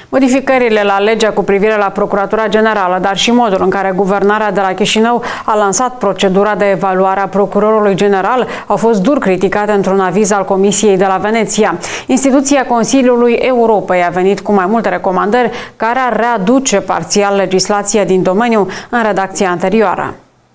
Modificările la legea cu privire la Procuratura Generală, dar și modul în care guvernarea de la Chișinău a lansat procedura de evaluare a procurorului general au fost dur criticate într-un aviz al Comisiei de la Veneția. Instituția Consiliului Europei a venit cu mai multe recomandări care ar readuce parțial legislația din domeniu în redacția anterioară.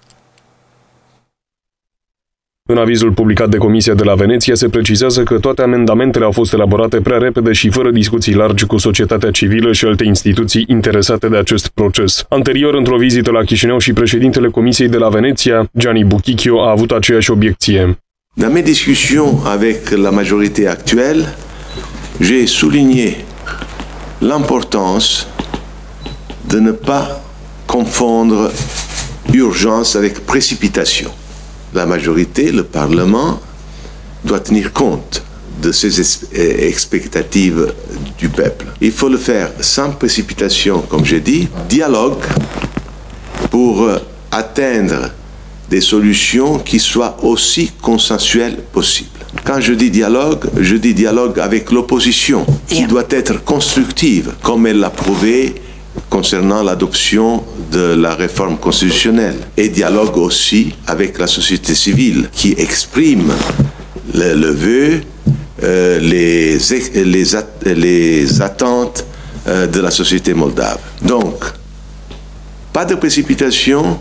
În avizul publicat de Comisia de la Veneția se precizează că toate amendamentele au fost elaborate prea repede și fără discuții largi cu societatea civilă și alte instituții interesate de acest proces. Anterior, într-o vizită la Chișinău, și președintele Comisiei de la Veneția, Gianni Buchichio, a avut aceeași obiecție. Dans mes discussions avec la majorité actuelle, j'ai souligné l'importance de ne pas confondre urgence avec précipitation. La majorité, le Parlement, doit tenir compte de ces expectatives du peuple. Il faut le faire sans précipitation, comme j'ai dit, dialogue pour atteindre des solutions qui soient aussi consensuelles possibles. Quand je dis dialogue avec l'opposition, qui doit être constructive, comme elle l'a prouvé concernant l'adoption de la réforme constitutionnelle, et dialogue aussi avec la société civile qui exprime le vœu, les attentes de la société moldave. Donc, pas de précipitation,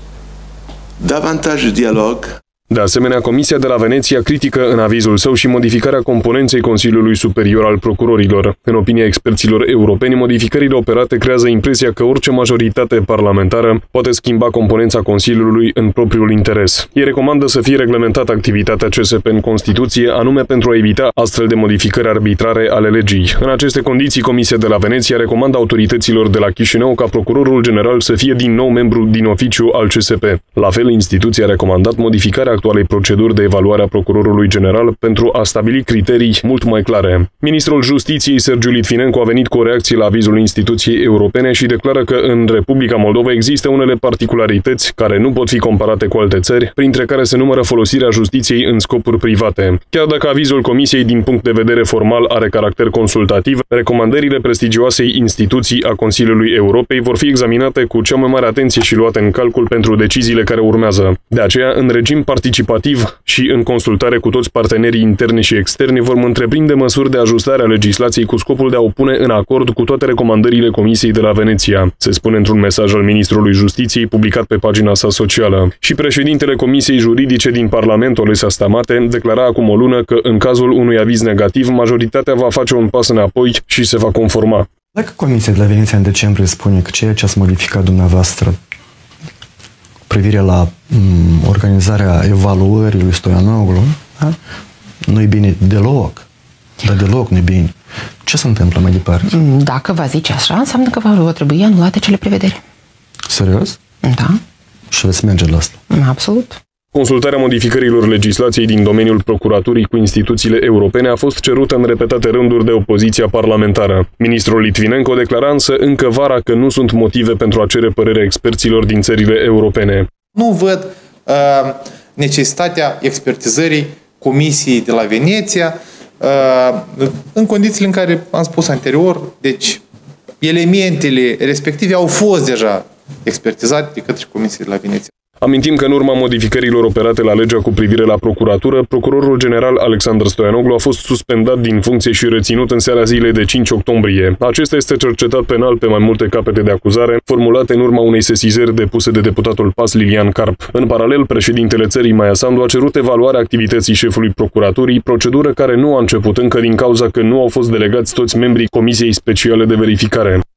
davantage de dialogue. De asemenea, Comisia de la Veneția critică în avizul său și modificarea componenței Consiliului Superior al Procurorilor. În opinia experților europeni, modificările operate creează impresia că orice majoritate parlamentară poate schimba componența Consiliului în propriul interes. Ei recomandă să fie reglementată activitatea CSP în Constituție, anume pentru a evita astfel de modificări arbitrare ale legii. În aceste condiții, Comisia de la Veneția recomandă autorităților de la Chișinău ca procurorul general să fie din nou membru din oficiu al CSP. La fel, instituția a recomandat modificarea actualei proceduri de evaluare a procurorului general pentru a stabili criterii mult mai clare. Ministrul Justiției, Sergiu Litvinenko, a venit cu o reacție la avizul instituției europene și declară că în Republica Moldova există unele particularități care nu pot fi comparate cu alte țări, printre care se numără folosirea justiției în scopuri private. Chiar dacă avizul Comisiei din punct de vedere formal are caracter consultativ, recomandările prestigioasei instituții a Consiliului Europei vor fi examinate cu cea mai mare atenție și luate în calcul pentru deciziile care urmează. De aceea, în regim participativ și în consultare cu toți partenerii interni și externi, vom întreprinde măsuri de ajustare a legislației cu scopul de a o pune în acord cu toate recomandările Comisiei de la Veneția, se spune într-un mesaj al Ministrului Justiției publicat pe pagina sa socială. Și președintele Comisiei Juridice din Parlament, Olesa Stamate, declara acum o lună că în cazul unui aviz negativ, majoritatea va face un pas înapoi și se va conforma. Dacă Comisia de la Veneția în decembrie spune că ceea ce ați modificat dumneavoastră privire la organizarea evaluării lui Stoianoglu, da? Nu-i bine deloc, dar deloc nu-i bine. Ce se întâmplă mai departe? Dacă va zice așa, înseamnă că va trebui anulate cele prevederi. Serios? Da. Și veți merge la asta? Absolut. Consultarea modificărilor legislației din domeniul procuraturii cu instituțiile europene a fost cerută în repetate rânduri de opoziția parlamentară. Ministrul Litvinenko declara însă încă vara că nu sunt motive pentru a cere părerea experților din țările europene. Nu văd necesitatea expertizării Comisiei de la Veneția în condițiile în care am spus anterior, deci elementele respective au fost deja expertizate de către Comisia de la Veneția. Amintim că în urma modificărilor operate la legea cu privire la procuratură, procurorul general Alexandru Stoianoglu a fost suspendat din funcție și reținut în seara zilei de 5 octombrie. Acesta este cercetat penal pe mai multe capete de acuzare, formulate în urma unei sesizări depuse de deputatul PAS Lilian Carp. În paralel, președintele țării Maia Sandu a cerut evaluarea activității șefului procuraturii, procedură care nu a început încă din cauza că nu au fost delegați toți membrii Comisiei Speciale de Verificare.